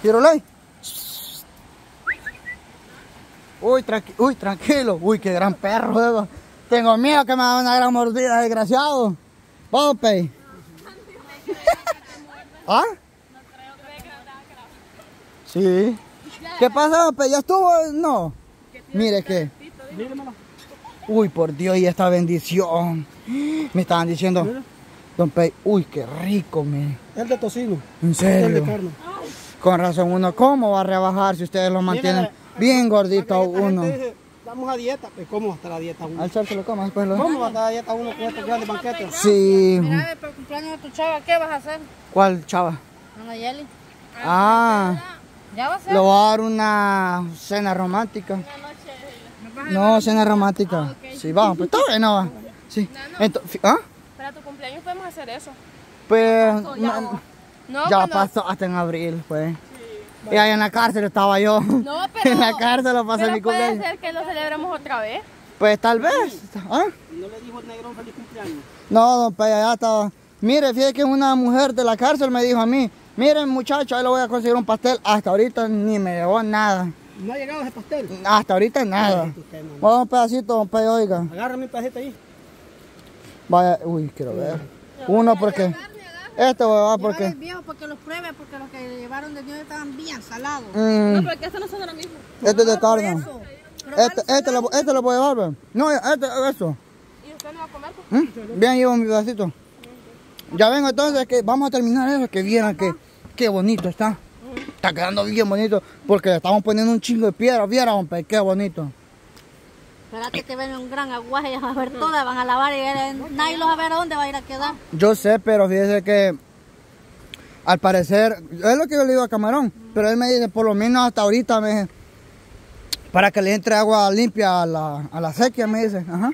Firulais. Uy, tranquilo. Uy, qué gran perro, Eva. Tengo miedo que me haga una gran mordida, desgraciado. Pope. ¿Ah? Sí. ¿Qué pasa, Pope? ¿Ya estuvo? No. Mire que. Uy, por Dios, y esta bendición. Me estaban diciendo, don Pei, uy, qué rico, me. El de tocino. ¿En serio? El de carne. Con razón, uno, ¿cómo va a rebajar si ustedes lo mantienen bien gordito uno? Dice, vamos a dieta, pues ¿cómo va a estar a dieta uno? Al sol se lo coma, después lo... ¿Cómo va a estar a dieta uno con estos grandes banquetes? Sí. Mira, por el cumpleaños de tu chava, ¿qué vas a hacer? ¿Cuál chava? Ana Yeli. Ah, ¿Ya va a ser? le voy a dar una cena romántica. No, cena romántica. Sí, vamos, pues está bueno, va. Sí. Entonces, ¿ah? Para tu cumpleaños podemos hacer eso. Pues, No, ya cuando- pasó hasta en abril, pues. Y ahí en la cárcel estaba yo. No, pero... En la cárcel lo pasé pero mi puede cumpleaños. ser que lo celebremos otra vez. Pues tal vez. ¿Ah? No le dijo el negrón feliz cumpleaños. No, don Pei, allá estaba. Mire, fíjate que una mujer de la cárcel me dijo a mí, miren muchacho, ahí le voy a conseguir un pastel. Hasta ahorita ni me llevó nada. No ha llegado ese pastel. Hasta ahorita nada. Vamos un pedacito, don Pei, oiga. Agárrame un pedacito ahí. Vaya, uy, quiero ver. Uno porque... Este voy a dar porque... Viejo, porque los pruebe, porque los que llevaron de niño estaban bien salados. No, pero que estos no son de lo mismo. Este es de carne. Eso. Este lo puedo llevar, ¿ve? No, eso. ¿Y usted no va a comer? Pues? Bien, llevo mi pedacito. Ya vengo entonces, que vamos a terminar eso, que vieran que qué bonito está. Está quedando bien bonito, porque le estamos poniendo un chingo de piedra, vieran, hombre, qué bonito. Espérate que ven un gran aguaje, ya van a ver todas, van a lavar y nadie los va a ver a dónde va a ir a quedar. Yo sé, pero fíjese que al parecer, es lo que yo le digo a Camarón, pero él me dice, por lo menos hasta ahorita, me dice, para que le entre agua limpia a la sequía, me dice. Ajá.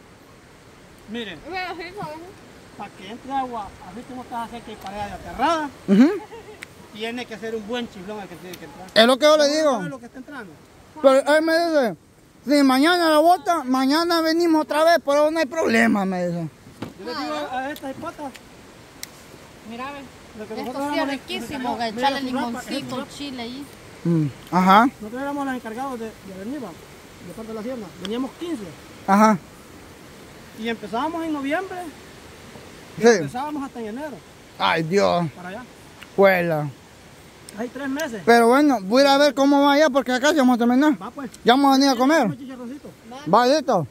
Miren, Bueno, sí, ¿sabes? para que entre agua, así como está seca y pared aterrada, Ujú. tiene que ser un buen chiflón el que tiene que entrar. Es lo que yo le digo. ¿Sabe lo que está entrando? Pero él me dice, si mañana la bota, mañana venimos otra vez, pero no hay problema, me dice. Yo les digo a estas hipotas, Mira, ve. lo que Esto nosotros sí es éramos riquísimo, mira, echarle su limoncito, ropa, chile ahí. Ajá, nosotros éramos los encargados de venir, vamos, de parte de la hacienda. Veníamos 15 ajá. y empezábamos en noviembre y Sí. empezábamos hasta en enero, Ay, Dios, para allá. cuela. Hay 3 meses. Pero bueno, voy a ir a ver cómo va allá, porque acá ya vamos a terminar. Va pues. Ya vamos a venir a Come comer. chicharroncito. Va, listo.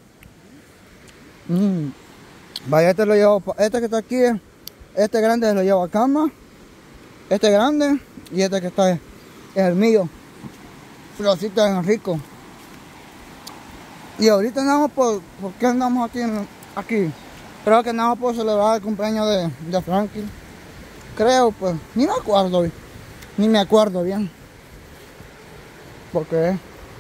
Vaya, este lo llevo, este que está aquí, este grande se lo llevo a cama. Este grande y este que está es el mío. Florcito en rico. Y ahorita andamos ¿por qué andamos aquí? Creo que andamos por celebrar el cumpleaños de Frankie. Creo, pues, ni me acuerdo bien. Porque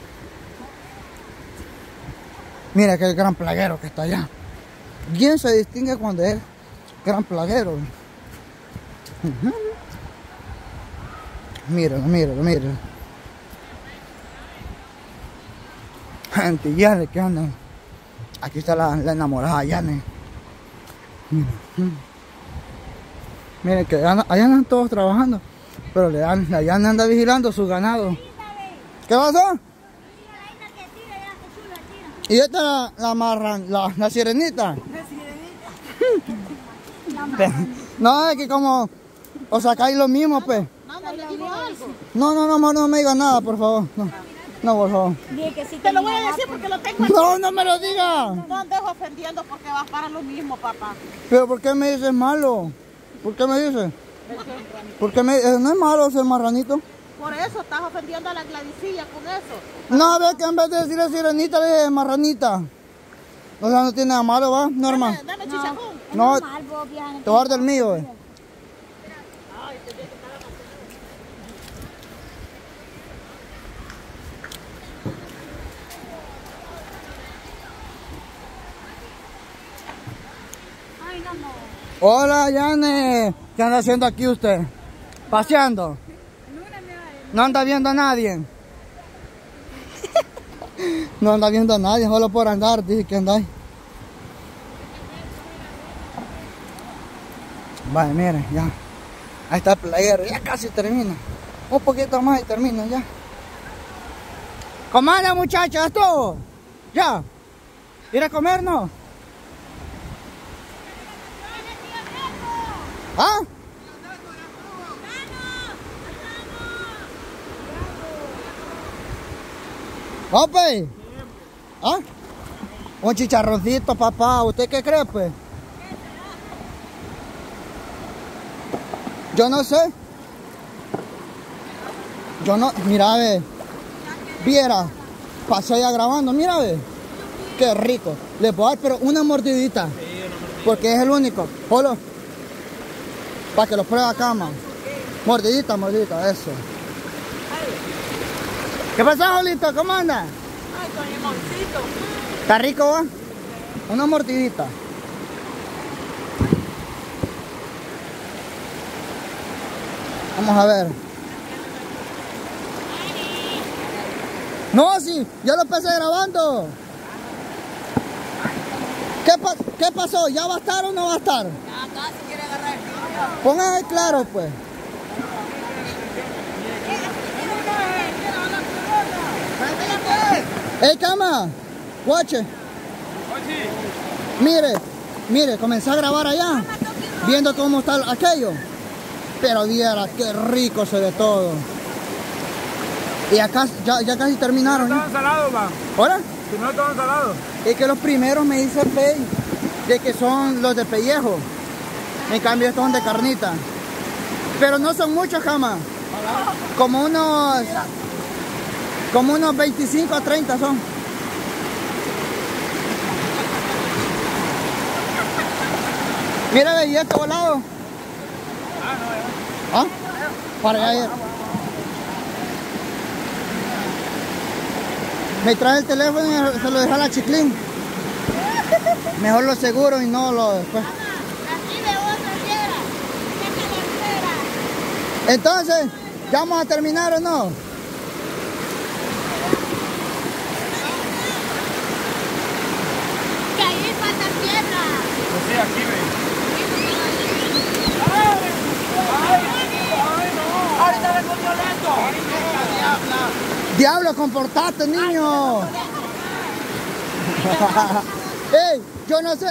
mira que el gran plaguero que está allá. Bien se distingue cuando es gran plaguero. Míralo. Gente, Yane, que andan. Aquí está la enamorada Yane. Miren que allá andan todos trabajando. Pero la Yane anda vigilando su ganado. ¿Qué pasó? Y esta es la sirenita. No, es que como, o sea, acá hay lo mismo, pues. No me diga nada, por favor. No, por favor. Te lo voy a decir porque lo tengo aquí. No me lo diga. No andes ofendiendo porque vas para lo mismo, papá. Pero ¿por qué me dices malo? ¿Por qué me dices? Porque no es malo ser marranito. Por eso estás ofendiendo a la Gladysilla con eso. No, ve que en vez de decirle sirenita, le dije marranita. O sea, no tiene nada malo, ¿va? Normal. Dame chichafón. No, te voy a dar del mío, ve. Hola, Yane. ¿Qué anda haciendo aquí usted? ¿Paseando? No anda viendo a nadie. No anda viendo a nadie, solo por andar, dice que andáis. Vale, miren, ya. Ahí está el plaguero, ya casi termina. Un poquito más y termino ya. ¿Cómo anda, muchachos? ¿Esto? ¿Ya? ¿Ir a comer, no? ¿Ah? ¿Ope? ¿Ah? Un chicharroncito, papá. ¿Usted qué cree, pues? Yo no sé. Yo no... Mira, ve. Viera. Pasó ya grabando. Mira, ve. Qué rico. Les voy a dar, pero una mordidita. Porque es el único. Solo. Para que lo pruebe acá, man. Mordidita, mordidita. Eso. ¿Qué pasa, Jolito? ¿Cómo anda? Ay, con limoncito. ¿Está rico, va? Una mordidita. Vamos a ver. No, sí, yo lo empecé grabando. ¿Qué pasó? ¿Ya va a estar o no va a estar? Acá si quiere agarrar el tuyo. Póngase claro, pues. ¡Ey, cama! ¡Guache! Mire, comencé a grabar allá, viendo cómo está aquello. Pero viera, qué rico se ve todo. Y acá ya casi terminaron. ¿No estaban salados, va? ¿Ahora? Si no estaban salados. Es que los primeros me dice Pey de que son los de pellejo. En cambio estos son de carnita. Pero no son muchos, jamás. Como unos 25 a 30 son. Mira, ¿y este volado? ¿Ah? Para allá. Me trae el teléfono y se lo deja a la Chiclín. Mejor lo seguro y no lo después. Entonces, ¿ya vamos a terminar o no? Que ahí falta tierra. Pues sí, aquí ven. Ahorita vengo violento. Diablo, comportate, niño. ¡Ey! Yo no sé.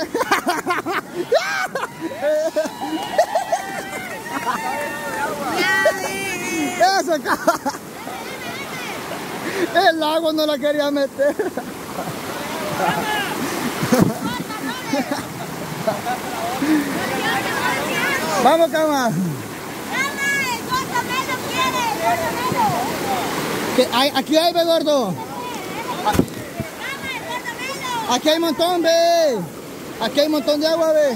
Eso, el agua no la quería meter. Vamos, cama. Aquí hay, ve, gordo. Aquí hay un montón, ve. Aquí hay un montón de agua, ve.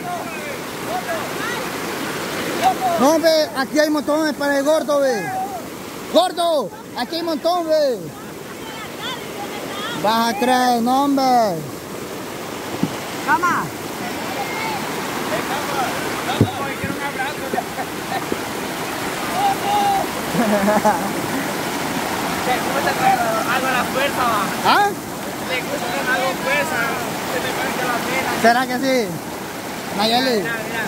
No, ve, aquí hay un montón para el gordo, ve. Gordo, aquí hay un montón, ve. Vas a traer, no, hombre. Cama. Quiero un abrazo. ¿Te gusta traer algo a la fuerza, va? ¿Ah? ¿Te gusta traer algo a fuerza? ¿Se te parece la pena? ¿Será que sí? Nayeli. Mira, mira.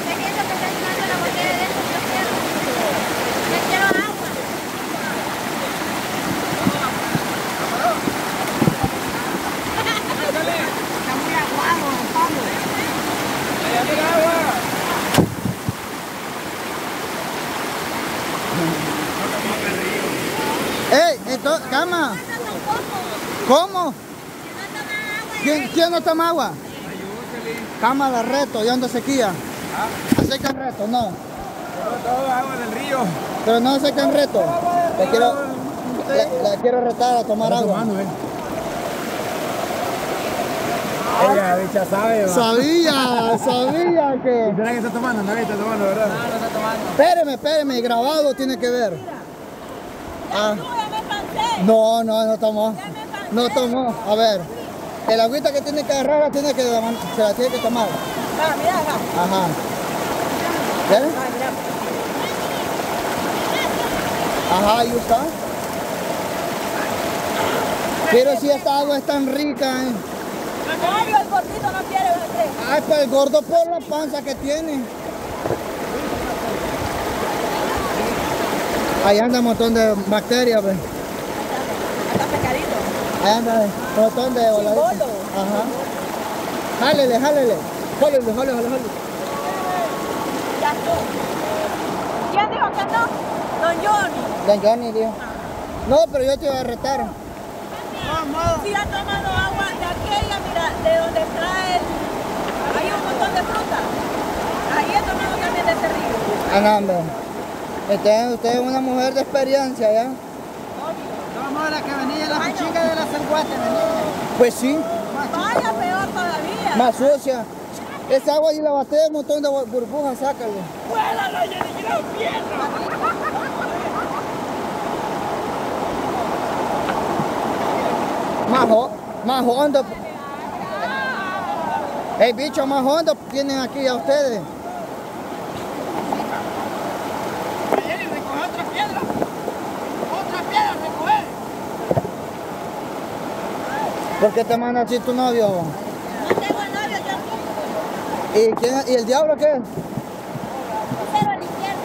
Yo quiero agua. Está muy aguado, Pablo. Allá mira agua. ¡Ey! Entonces, cama. ¿Cómo? ¿Quién no toma agua? Cama, la reto, ¿y dónde sequía? ¿Secan reto? No. Todo agua del río. Pero no secan reto. Le quiero retar a tomar agua. Ella, bicha, sabe, va. Sabía que... ¿Será que está tomando? Nadie está tomando, ¿verdad? No, no está tomando. Espéreme, grabado tiene que ver. Ah. No tomó. No tomó. A ver, el agüita que tiene que agarrar se la tiene que tomar. Mira, Ajá. ¿Ves? Ajá, ahí está. Pero si esta agua es tan rica, ¿eh? Mario, el gordito no quiere beber. Ay, pues el gordo por la panza que tiene. Ahí anda un montón de bacterias, pues. Hasta pescadito. Ahí anda un montón de voladitos. Chimbolo. Ajá. Jálele. Jálele. Ya estuvo. ¿Quién dijo que no? Don Johnny. Don Johnny dijo. No, pero yo te iba a retar. Si ha tomado agua de aquella, mira, de donde está hay un montón de fruta. Ahí he tomado también de ese río. Ah, no, hombre. Entonces usted es una mujer de experiencia, ¿ya? Vamos a la que venía la pichica de la Cerguate, venía. Pues sí, Vaya, peor todavía. más sucia. Esa agua y la batea, un montón de burbujas, sácale. ¡Cuélala, Jenny, que no pierda! Más hondo. El bicho más hondo tienen aquí a ustedes. Jenny, recoge otra piedra. Otra piedra, recoge. ¿Por qué te manda así tu novio? No tengo novio, yo ¿Y el diablo qué? cero a la izquierda.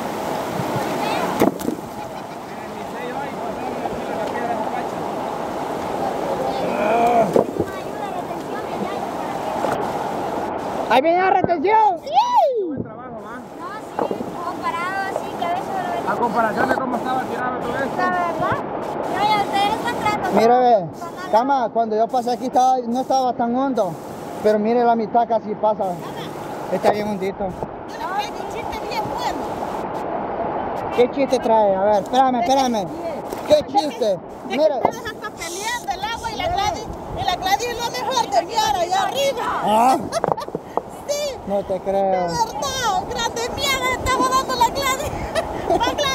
Ahí viene la retención. Buen trabajo, ¿va? No, sí, comparado así, que a veces lo A comparación de cómo estaba tirado todo esto. la verdad. No, ya ustedes están tratando. Mira, ve, cama, cuando yo pasé aquí no estaba tan hondo, pero mire la mitad casi pasa. Está bien hondito. Un chiste bien bueno. ¿Qué chiste trae? A ver, espérame. ¿Qué chiste? De que Mira. ustedes están peleando el agua y la Gladys es lo mejor de miar allá arriba. Ah, Sí, no te de creo. verdad. Grandes miedos estaba dando la Gladys.